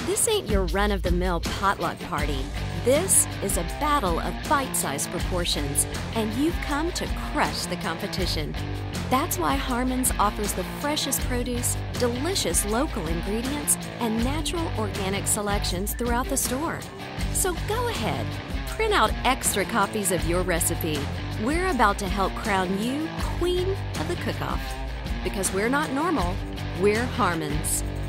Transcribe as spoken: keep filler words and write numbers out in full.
This ain't your run-of-the-mill potluck party. This is a battle of bite-sized proportions, and you've come to crush the competition. That's why Harmons offers the freshest produce, delicious local ingredients, and natural organic selections throughout the store. So go ahead, print out extra copies of your recipe. We're about to help crown you Queen of the Cook-Off. Because we're not normal, we're Harmons.